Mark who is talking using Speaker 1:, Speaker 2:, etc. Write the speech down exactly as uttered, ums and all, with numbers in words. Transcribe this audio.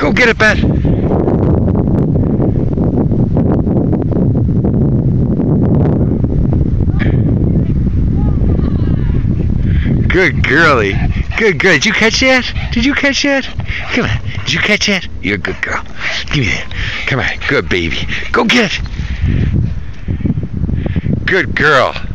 Speaker 1: Go get it, Bet. Good girlie. Good girl. Did you catch that? Did you catch that? Come on. Did you catch that? You're a good girl. Give me that. Come on. Good baby. Go get it. Good girl.